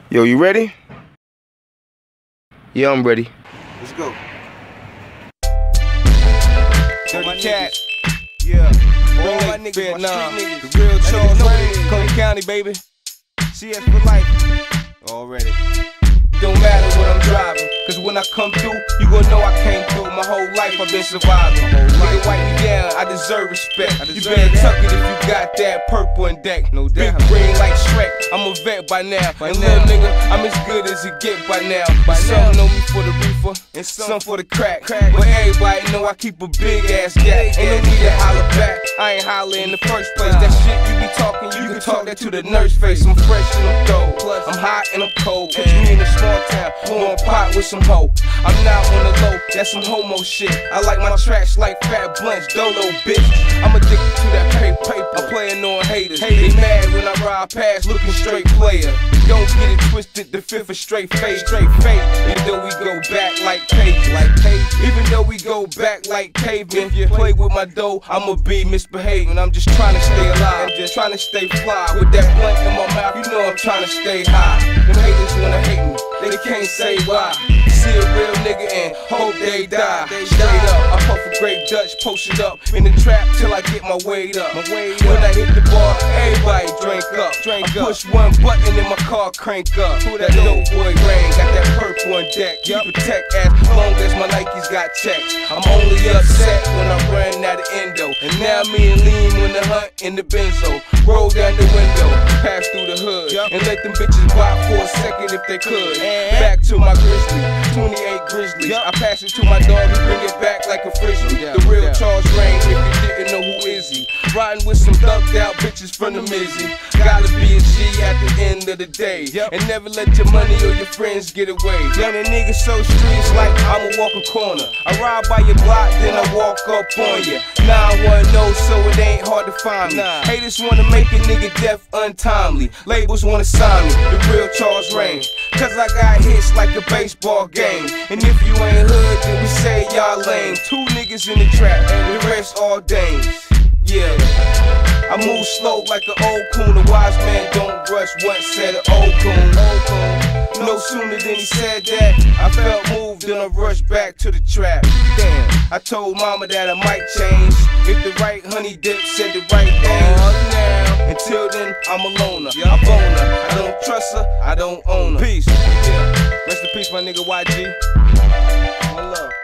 Yo, you ready? Yeah, I'm ready. Let's go. Dirty Cat. Yeah. All my niggas, Vietnam. The real Charles Wayne. Cody County, baby. CS for life. Already. Don't matter what I'm driving, cause when I come through, you gon' know I came through. My whole life I've been surviving. Nigga, wipe me down, I deserve respect. You better tuck it if you got that purple and deck. No big brain like Shrek, I'm a vet by now. And little nigga, I'm as good as it get by now. Some know me for the reefer, and some for the crack. But everybody know I keep a big ass gap. Ain't no need to holler back, I ain't holler in the first place. That shit you be talking, you can talk that to the nurse face. I'm fresh and I'm dope, I'm hot and I'm cold. Catch me in a small town, blowing pot with some hoe. I'm not on the low, that's some homo shit. I like my tracks like fat blunts, dolo bitch. I'm addicted to that paper, I'm playing on haters. They mad when I ride past, looking straight player. Don't get it twisted, the fifth is straight face, Even though we go back like cavemen, even though we go back like cavemen. Play with my dough, I'ma be misbehaving. I'm just trying to stay alive, just trying to stay fly. With that blunt in my mouth, you know I'm trying to stay high. Them haters wanna hate me, they can't say why. See a real nigga and hope they die. Straight up, I puff a grape Dutch, post it up in the trap till I get my weight up. When I hit the bar, everybody drink up. I push one button and my car crank up. That dope boy rain, got that purple on deck. Keep a tech as long as my Nikes got checks. I'm only upset when I run out of endo. And now me and Lean win the hunt in the benzo. Roll down the window, pass through the hood, and let them bitches bop for a second if they could. Back to my grizzly, 28 grizzlies. I pass it to my dog, he bring it back like a frisbee. The real Charles Rain, if you didn't know who is he. Riding with some thugged out bitches from the Mizzy. Gotta be a G at the end of the day. And never let your money or your friends get away. Young a nigga so streets like I'ma walk a corner. I ride by your block, then I walk up on you. Now I wanna know, so it ain't hard to find me. Haters wanna make a nigga death untimely. Labels wanna sign me, the real Charles Rain. Cause I got hits like a baseball game. And if you ain't hood, then we say y'all lame. Two niggas in the trap, and the rest all dames. Yeah, I move slow like an old coon. A wise man don't rush, once said an old coon. No sooner than he said that, I felt moved and I rushed back to the trap. Damn, I told mama that I might change if the right honey dip said the right thing. Until then, I'm a loner, I bone her. I don't trust her, I don't own her. Peace, yeah. Rest in peace, my nigga YG. One love.